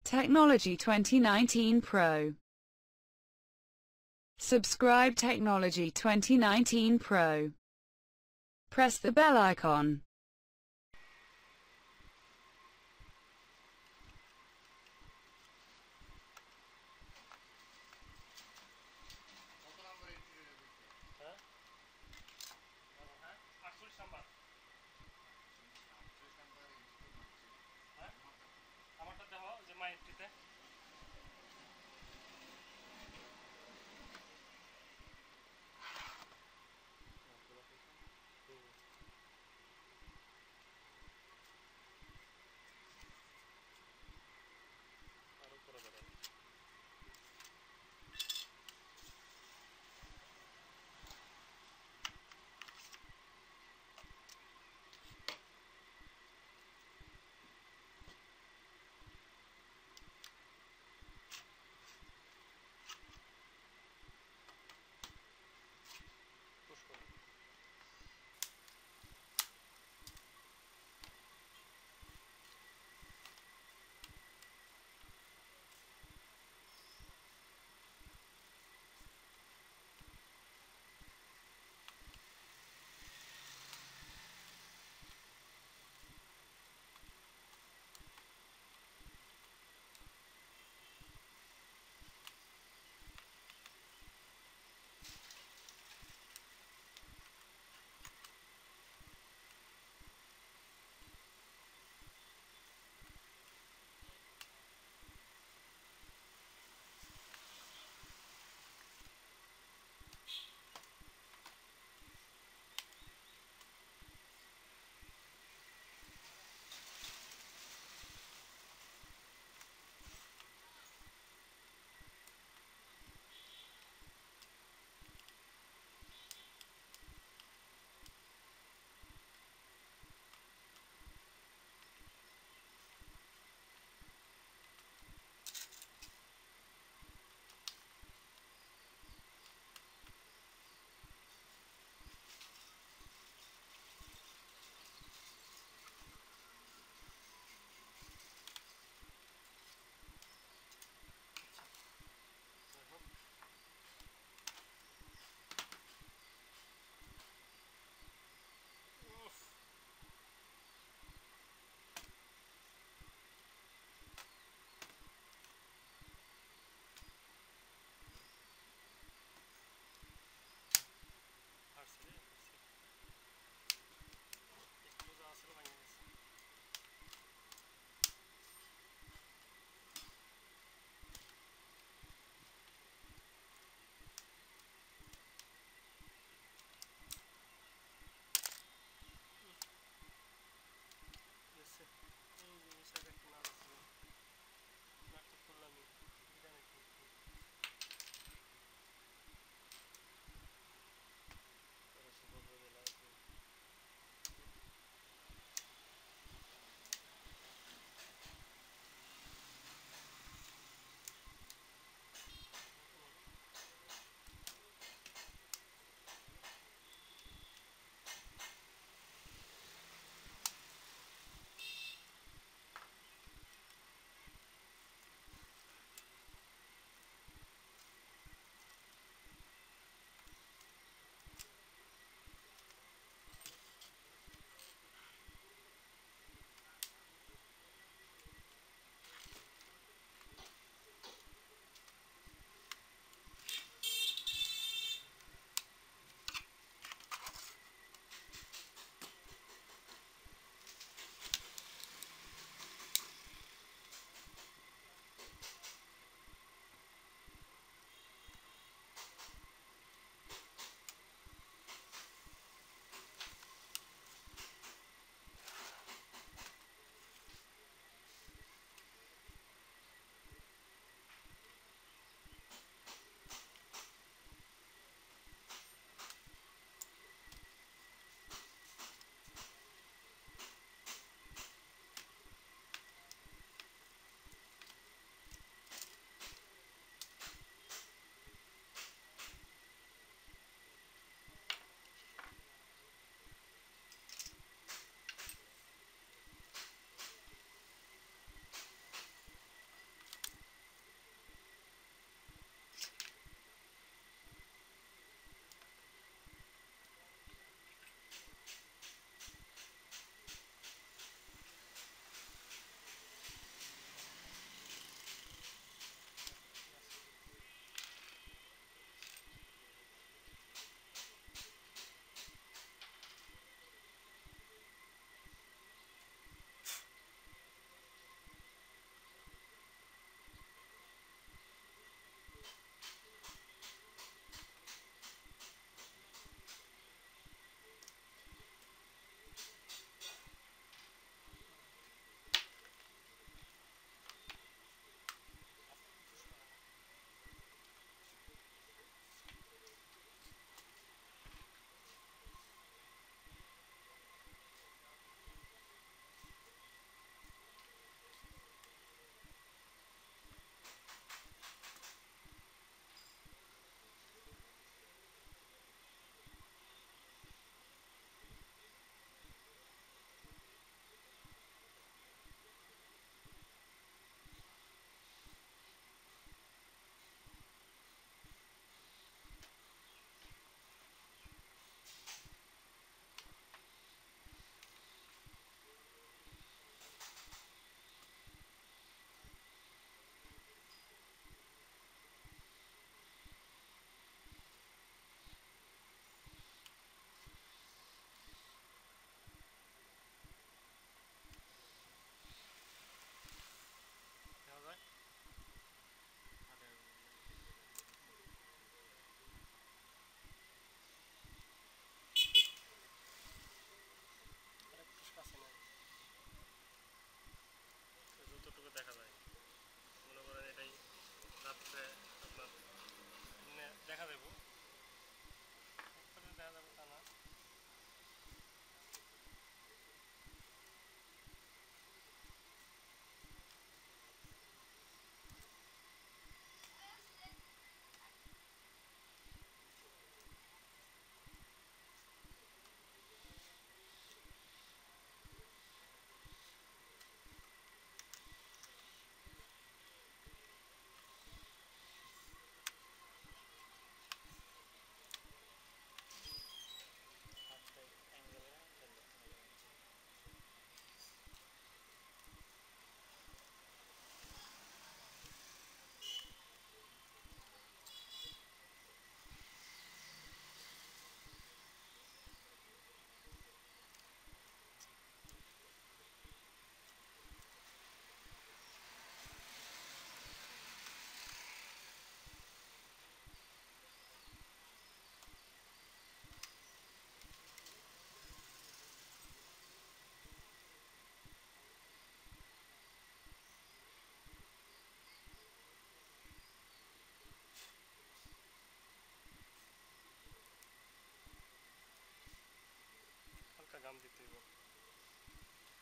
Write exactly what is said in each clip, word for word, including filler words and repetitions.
Technology twenty nineteen Pro. Subscribe Technology twenty nineteen Pro. Press the bell icon.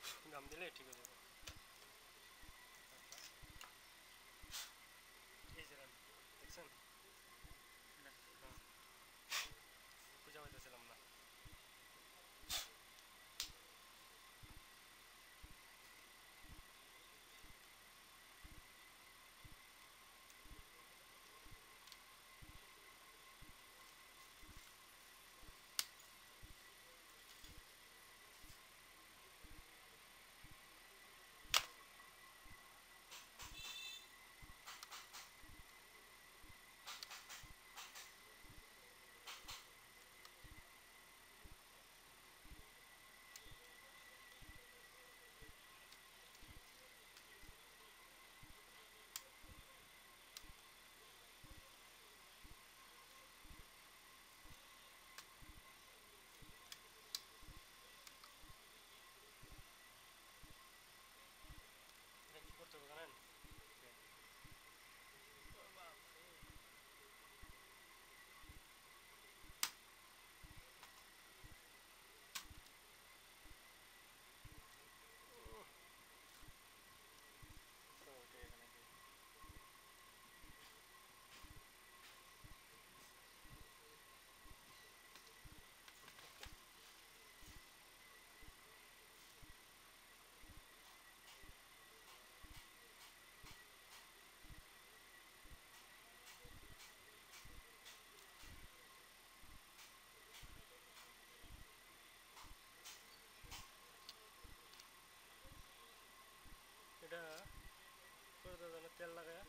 গাম দিলে ঠিক হয়ে যাবে। এই যে দেখছেন খুঁজে পাইতেছিলাম না। এটা কি করতে হবে জানেন? এটা করে দেওয়ার জন্য তেল লাগায়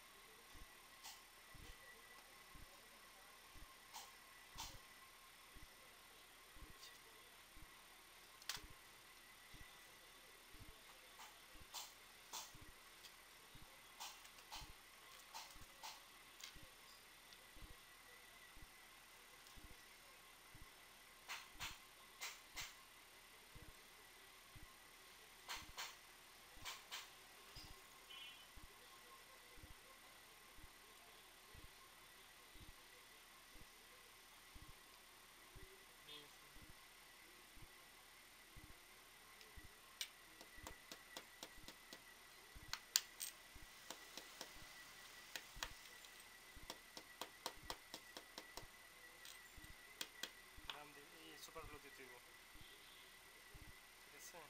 গাম দিয়ে এই সুপার গ্লু দিতে হইব। ঠিক আছে,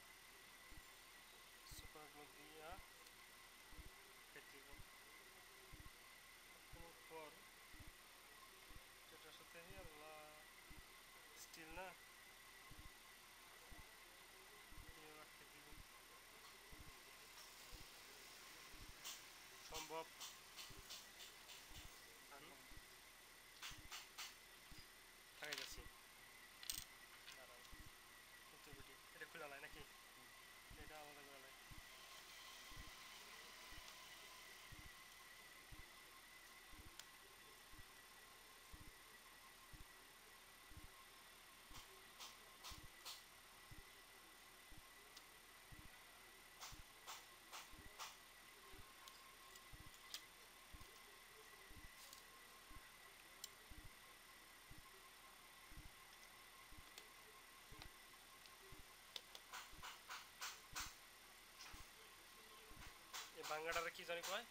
সুপার গ্লু দিয়া ফেটে দিব। পর এটার সাথে আল্লাহ স্টিল না সম্ভব লাগাই যাচ্ছি। এটা খোলা লাই নাকি? এটা আলাদা করে লাই। এই বাঙ্গাটারে কি জানি কয়,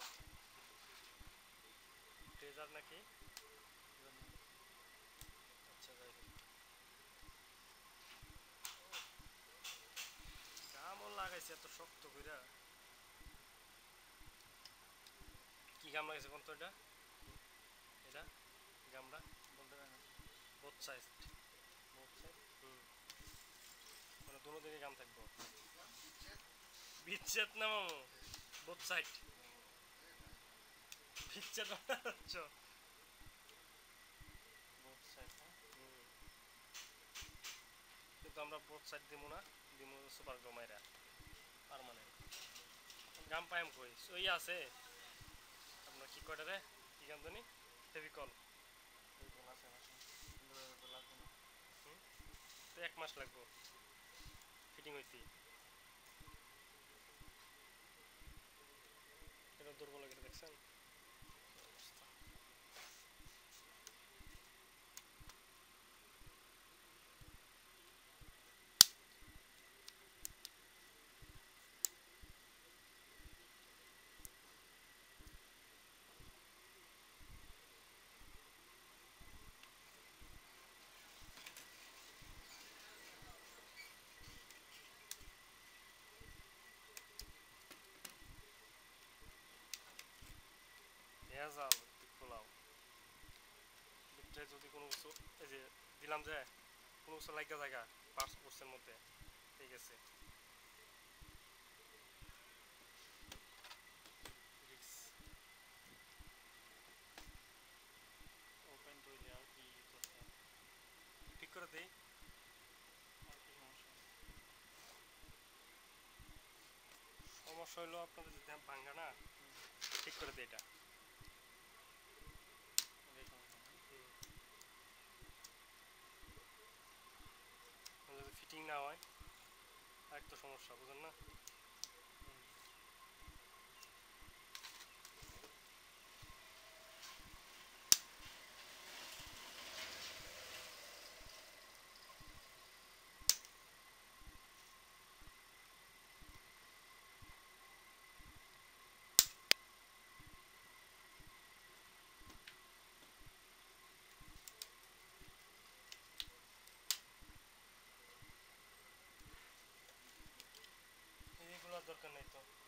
ট্রেজার নাকি? আচ্ছা যাই হোক, গামও লাগাইছে এত শক্ত কইরা। কি গাম লাগাইছে কোন তো? এটা এটা গামটা বলতে পারেন বোথ সাইড, বোথ সাইড। হুম, মানে দুনো দিকে গাম থাকবো। বিচ্ছেদ না মামু, বোথ সাইড বিচ্ছেদ হচ্ছে বোথ সাইড। কিন্তু আমরা বোথ সাইড দিমু না, দিমু সুপার গ্লু মাইরা পার্মানেন্ট। গাম পাইম কই সই আছে আপনার কি কয়টা রে, কি গাম জানি ফেভিকল। ফেভিকল আছে আছে কিন্তু তো লাগবে না। হুম, তো এক মাস লাগবো ফিটিং হইতে। এটা দুর্বল লাগে দেখছেন অবস্থা। যদি কোনো কিছু এই যে দিলাম যে কোনো কিছু লাগা জায়গা পার্টস কোর্সের মধ্যে ঠিক আছে ওপেন তৈরি আর কি দরকার ঠিক করে দেই আর কি সমস্যা সমস্যা হলো আপনাদের যদি ভাঙ্গা না ঠিক করে দেই এটা এটাই সমস্যা না যদি ফিটিং না হয় আর তো সমস্যা বুঝেন না এইগুলোর দরকার নেই তো